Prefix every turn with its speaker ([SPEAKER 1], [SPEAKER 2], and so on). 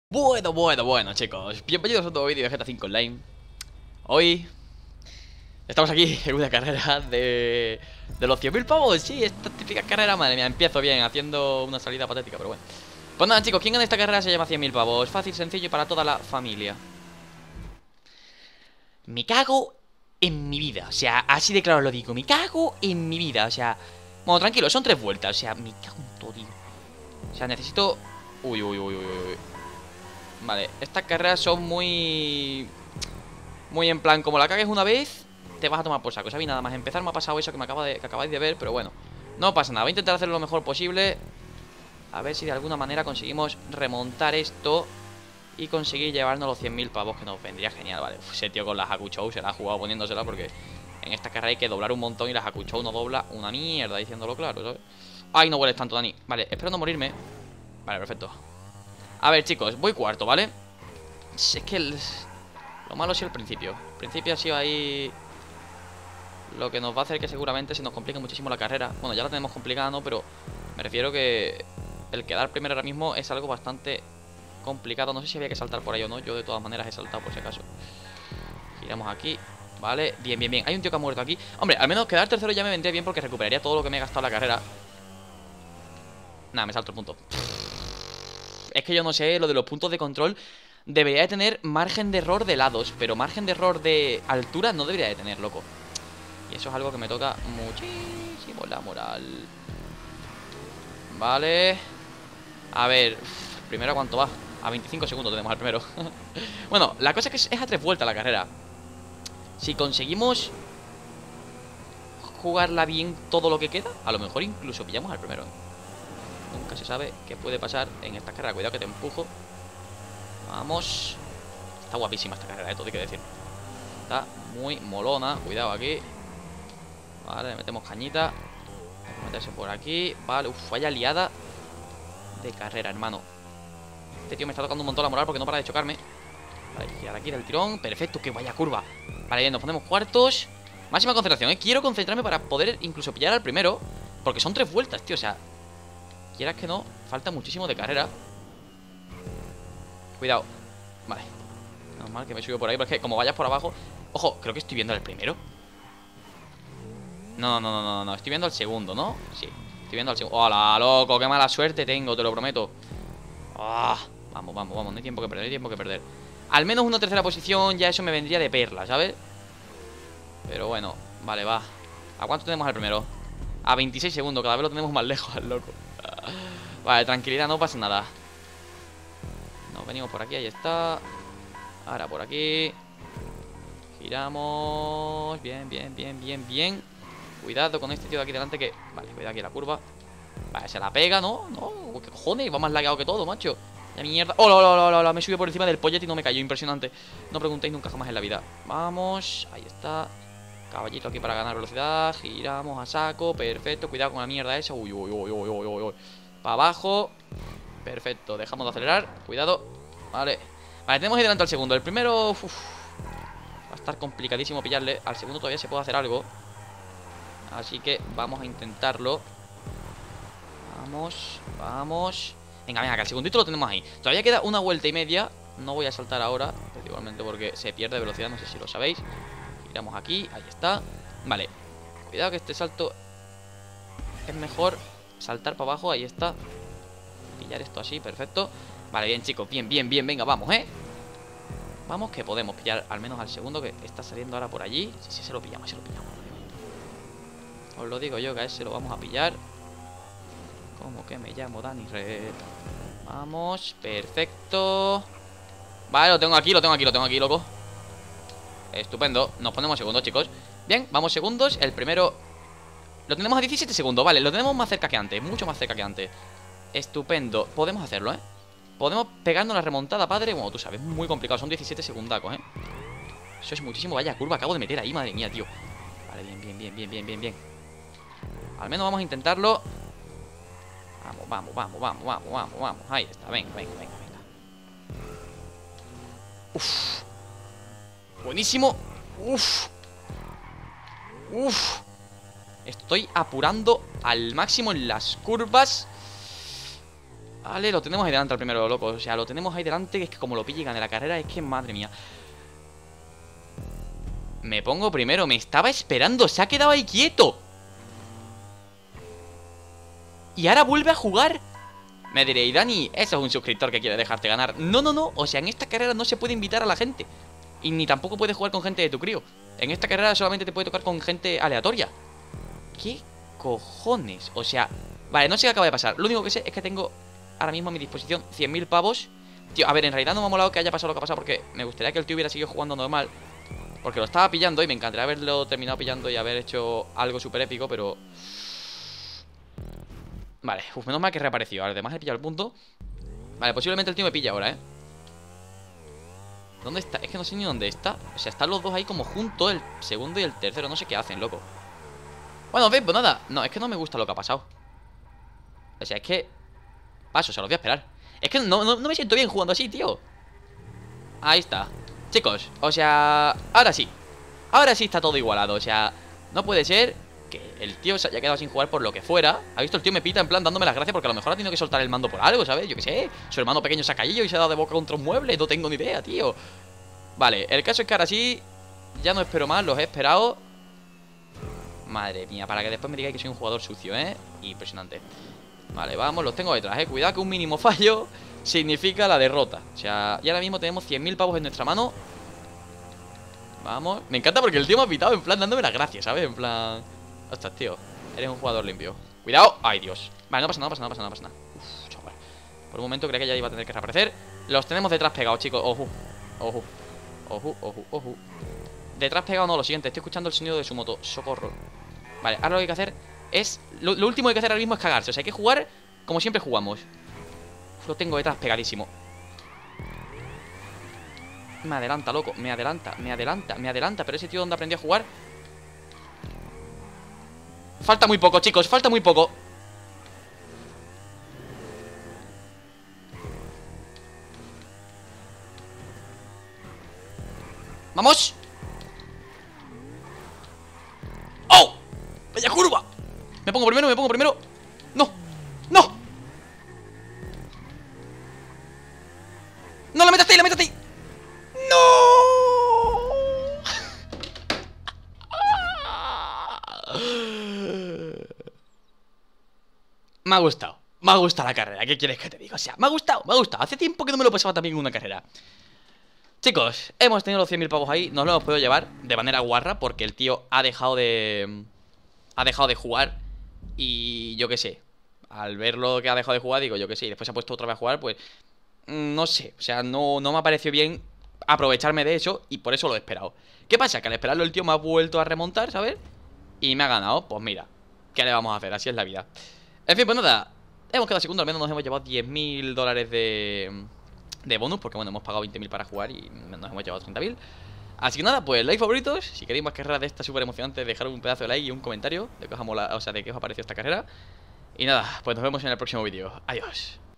[SPEAKER 1] Bueno, chicos, bienvenidos a un nuevo vídeo de GTA 5 Online. Hoy estamos aquí en una carrera de los 100.000 pavos. Sí, esta típica carrera, madre mía, empiezo bien, haciendo una salida patética, pero bueno. Pues nada, chicos, ¿quién gana esta carrera se llama 100.000 pavos? Fácil, sencillo y para toda la familia. Me cago en mi vida, o sea, así de claro lo digo. Me cago en mi vida, o sea. Bueno, tranquilo, son 3 vueltas, o sea, me cago en todo, tío. O sea, necesito... Uy. Vale, estas carreras son muy en plan, como la cagues una vez, te vas a tomar por saco. ¿Sabes? Nada más empezar me ha pasado eso que acabáis de ver, pero bueno, no pasa nada, voy a intentar hacerlo lo mejor posible. A ver si de alguna manera conseguimos remontar esto y conseguir llevarnos los 100.000 pavos, que nos vendría genial. Vale, ese tío con la Hakuchou se la ha jugado poniéndosela, porque en esta carrera hay que doblar un montón y la Hakuchou no dobla una mierda, diciéndolo claro, ¿sabes? Ay, no hueles tanto, Dani. Vale, espero no morirme. Vale, perfecto. A ver, chicos, voy cuarto, ¿vale? Es que lo malo ha sido el principio. El principio ha sido ahí lo que nos va a hacer que seguramente se nos complique muchísimo la carrera. Bueno, ya la tenemos complicada, ¿no? Pero me refiero que el quedar primero ahora mismo es algo bastante complicado. No sé si había que saltar por ahí o no. Yo de todas maneras he saltado por si acaso. Giramos aquí. Vale, bien. Hay un tío que ha muerto aquí. Hombre, al menos quedar tercero ya me vendría bien, porque recuperaría todo lo que me he gastado en la carrera. Nada, me salto el punto. Es que yo no sé, lo de los puntos de control debería de tener margen de error de lados, pero margen de error de altura no debería de tener, loco. Y eso es algo que me toca muchísimo la moral. Vale. A ver, primero, ¿cuánto va? A 25 segundos tenemos al primero. Bueno, la cosa es que es a 3 vueltas la carrera. Si conseguimos jugarla bien todo lo que queda, a lo mejor incluso pillamos al primero. Nunca se sabe qué puede pasar en esta carrera. Cuidado que te empujo. Vamos. Está guapísima esta carrera, todo hay que decir. Está muy molona. Cuidado aquí. Vale, le metemos cañita. Hay que meterse por aquí. Vale, vaya liada de carrera, hermano. Este tío me está tocando un montón la moral porque no para de chocarme. Vale, girar aquí del tirón. Perfecto, que vaya curva. Vale, bien, nos ponemos cuartos. Máxima concentración, quiero concentrarme para poder incluso pillar al primero, porque son 3 vueltas, tío, o sea, quieras que no, falta muchísimo de carrera. Cuidado. Vale. Normal que me subo por ahí, porque como vayas por abajo... Ojo, creo que estoy viendo el primero. No, estoy viendo el segundo, ¿no? Sí, estoy viendo el segundo. ¡Hola, loco! ¡Qué mala suerte tengo! Te lo prometo. ¡Ah! Vamos, no hay tiempo que perder, Al menos una tercera posición, ya eso me vendría de perla, ¿sabes? Pero bueno, vale, va. ¿A cuánto tenemos al primero? A 26 segundos, cada vez lo tenemos más lejos al loco. Vale, tranquilidad, no pasa nada. Nos venimos por aquí, ahí está. Ahora por aquí. Giramos. Bien. Cuidado con este tío de aquí delante que... Vale, cuidado aquí la curva. Vale, se la pega, ¿no? No, ¿qué cojones? Va más lagueado que todo, macho. La mierda. ¡Oh, me subió por encima del pollete y no me cayó! Impresionante. No preguntéis nunca jamás en la vida. Vamos, ahí está. Caballito aquí para ganar velocidad. Giramos a saco, perfecto. Cuidado con la mierda esa. Uy. Para abajo. Perfecto, dejamos de acelerar. Cuidado. Vale, tenemos ahí delante al segundo. El primero, va a estar complicadísimo pillarle. Al segundo todavía se puede hacer algo, así que vamos a intentarlo. Vamos. Venga, que el segundito lo tenemos ahí. Todavía queda una vuelta y media. No voy a saltar ahora, principalmente porque se pierde velocidad, no sé si lo sabéis. Giramos aquí, ahí está. Vale, cuidado que este salto es mejor saltar para abajo, ahí está. Pillar esto así, perfecto. Vale, bien, chicos, bien, venga, vamos, Vamos, que podemos pillar al menos al segundo, que está saliendo ahora por allí. Sí, se lo pillamos. Os lo digo yo, que a ese lo vamos a pillar. Como que me llamo Dani Red. Vamos, perfecto. Vale, lo tengo aquí, loco. Estupendo, nos ponemos segundos, chicos. Bien, vamos segundos, el primero lo tenemos a 17 segundos, vale, lo tenemos más cerca que antes, mucho más cerca que antes. Estupendo, podemos hacerlo, podemos pegarnos la remontada, padre. Bueno, tú sabes, muy complicado, son 17 segundacos, Eso es muchísimo, vaya curva acabo de meter ahí, madre mía, tío. Vale, bien. Al menos vamos a intentarlo. Vamos. Ahí está, venga. Uf. Buenísimo. Uf. Estoy apurando al máximo en las curvas. Vale, lo tenemos ahí delante al primero, loco. O sea, lo tenemos ahí delante, que es que como lo pille y gane la carrera, es que madre mía. Me pongo primero, me estaba esperando, se ha quedado ahí quieto. Y ahora vuelve a jugar. Me diréis, Dani, eso es un suscriptor que quiere dejarte ganar. No, no, no, o sea, en esta carrera no se puede invitar a la gente. Y ni tampoco puedes jugar con gente de tu crío. En esta carrera solamente te puede tocar con gente aleatoria. ¿Qué cojones? O sea, vale, no sé qué acaba de pasar. Lo único que sé es que tengo ahora mismo a mi disposición 100.000 pavos. Tío, a ver, en realidad no me ha molado que haya pasado lo que ha pasado, porque me gustaría que el tío hubiera seguido jugando normal, porque lo estaba pillando y me encantaría haberlo terminado pillando y haber hecho algo súper épico, pero... Vale, menos mal que reapareció. Ahora además he pillado el punto. Vale, posiblemente el tío me pilla ahora, ¿Dónde está? Es que no sé ni dónde está. O sea, están los dos ahí como juntos, el segundo y el tercero. No sé qué hacen, loco. Bueno, ven, pues nada. No, es que no me gusta lo que ha pasado. O sea, es que... Paso, se los voy a esperar. Es que no me siento bien jugando así, tío. Ahí está. Chicos, o sea... Ahora sí. Ahora sí está todo igualado. O sea, no puede ser que el tío se haya quedado sin jugar por lo que fuera. Ha visto el tío me pita en plan dándome las gracias porque a lo mejor ha tenido que soltar el mando por algo, ¿sabes? Yo qué sé. Su hermano pequeño se ha caído y se ha dado de boca contra un mueble. No tengo ni idea, tío. Vale, el caso es que ahora sí ya no espero más, los he esperado. Madre mía, para que después me digáis que soy un jugador sucio, Impresionante. Vale, vamos, los tengo detrás, Cuidado que un mínimo fallo significa la derrota. O sea, y ahora mismo tenemos 100.000 pavos en nuestra mano. Vamos. Me encanta porque el tío me ha pitado en plan dándome las gracias, ¿sabes? En plan... Ostras, tío, eres un jugador limpio. Cuidado. Ay, Dios. Vale, no pasa nada, no pasa nada. Uf, chaval. Por un momento creía que ya iba a tener que reaparecer. Los tenemos detrás pegados, chicos. Ojo. Ojo. Detrás pegado no, lo siguiente. Estoy escuchando el sonido de su moto. Socorro. Vale, ahora lo que hay que hacer es... Lo último que hay que hacer ahora mismo es cagarse. O sea, hay que jugar como siempre jugamos. Lo tengo detrás pegadísimo. Me adelanta, loco. Me adelanta. Pero ese tío, ¿dónde aprendió a jugar? Falta muy poco, chicos. Falta muy poco. ¡Vamos! ¡Oh! ¡Vaya curva! Me pongo primero. ¡No! ¡No! ¡No, la metas ahí! ¡No! Me ha gustado la carrera. ¿Qué quieres que te diga? O sea, me ha gustado. Hace tiempo que no me lo pasaba también en una carrera. Chicos, hemos tenido los 100.000 pavos ahí. Nos lo hemos podido llevar de manera guarra porque el tío ha dejado de jugar. Y yo qué sé, al ver lo que ha dejado de jugar, digo, yo qué sé, y después se ha puesto otra vez a jugar, pues no sé, o sea, no me ha parecido bien aprovecharme de eso y por eso lo he esperado. ¿Qué pasa? Que al esperarlo el tío me ha vuelto a remontar, ¿sabes? Y me ha ganado, pues mira, ¿qué le vamos a hacer? Así es la vida. En fin, pues nada, hemos quedado segundo, al menos nos hemos llevado 10.000 dólares de bonus, porque bueno, hemos pagado 20.000 para jugar y nos hemos llevado 30.000. Así que nada, pues like, favoritos. Si queréis más carreras de esta súper emocionante, dejar un pedazo de like y un comentario de qué os ha molado, o sea, de qué os ha parecido esta carrera. Y nada, pues nos vemos en el próximo vídeo. Adiós.